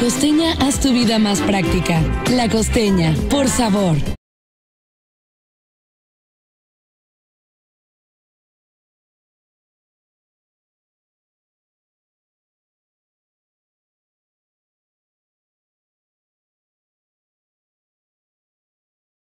Costeña, haz tu vida más práctica. La Costeña, por sabor.